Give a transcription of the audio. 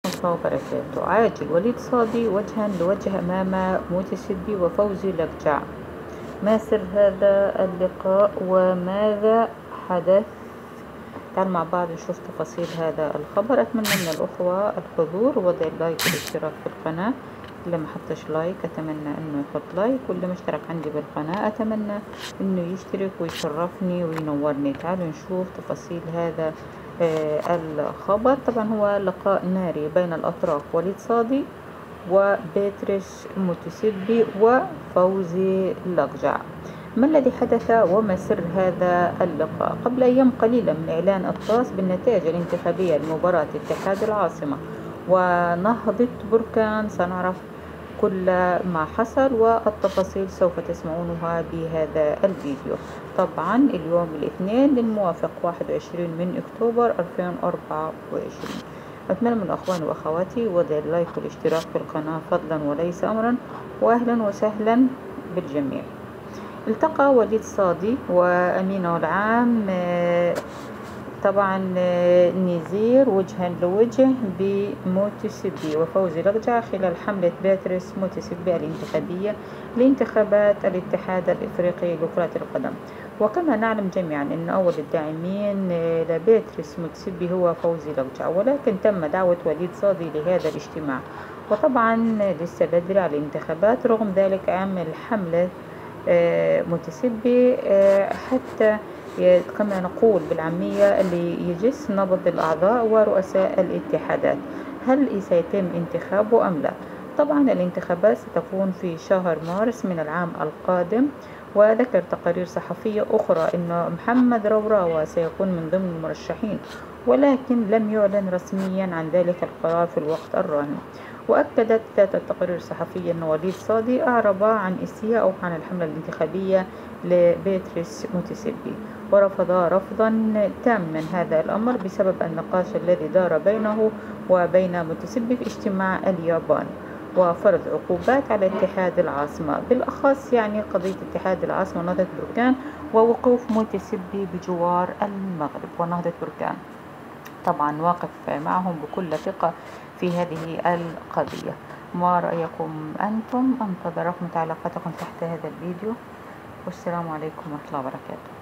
الله وبركاته. عاجل وليد صادي وجها لوجه أمام متسبي وفوزي لقجع. ما سر هذا اللقاء وماذا حدث؟ تعال مع بعض نشوف تفاصيل هذا الخبر. أتمنى من الأخوة الحضور ووضع اللايك والاشتراك في القناة. اللي ما حطش لايك أتمنى إنه يحط لايك، واللي مشترك عندي بالقناة أتمنى إنه يشترك ويشرفني وينورني. تعالوا نشوف تفاصيل هذا الخبر. طبعا هو لقاء ناري بين الأطراف وليد صادي وبيتريس متسبي وفوزي لقجع. ما الذي حدث وما سر هذا اللقاء؟ قبل أيام قليلة من إعلان الطاس بالنتائج الانتخابية لمباراة اتحاد العاصمة ونهضة بركان سنعرف كل ما حصل، والتفاصيل سوف تسمعونها بهذا الفيديو. طبعا اليوم الاثنين الموافق 21 من أكتوبر 2024. أتمنى من أخواني وأخواتي وضع اللايك والاشتراك في القناة فضلا وليس أمرا، وأهلا وسهلا بالجميع. التقى وليد صادي وأمينه العام طبعا نزير وجها لوجه بمتسبي وفوزي لقجع خلال حملة بيتريس متسبي الانتخابية لانتخابات الاتحاد الإفريقي لكرة القدم. وكما نعلم جميعا أن أول الداعمين لبيتريس متسبي هو فوزي لقجع، ولكن تم دعوة وليد صادي لهذا الاجتماع، وطبعا لسه بدري على الانتخابات. رغم ذلك عمل حملة متسبي حتى كما نقول بالعامية اللي يجس نبض الأعضاء ورؤساء الاتحادات هل سيتم انتخابه أم لا. طبعا الانتخابات ستكون في شهر مارس من العام القادم، وذكر تقارير صحفية أخرى أن محمد روراوة سيكون من ضمن المرشحين، ولكن لم يعلن رسميا عن ذلك القرار في الوقت الراهن. وأكدت ذات التقارير الصحفية أن وليد صادي أعرب عن استيائه عن الحملة الانتخابية لبيتريس متسبي، ورفض رفضا تاما هذا الأمر بسبب النقاش الذي دار بينه وبين متسبي في اجتماع اليابان، وفرض عقوبات على اتحاد العاصمة، بالأخص يعني قضية اتحاد العاصمة ونهضة بركان ووقوف متسبي بجوار المغرب ونهضة بركان. طبعا واقف معهم بكل ثقة في هذه القضية. ما رأيكم أنتم؟ أنتظركم تعليقاتكم تحت هذا الفيديو، والسلام عليكم ورحمة الله وبركاته.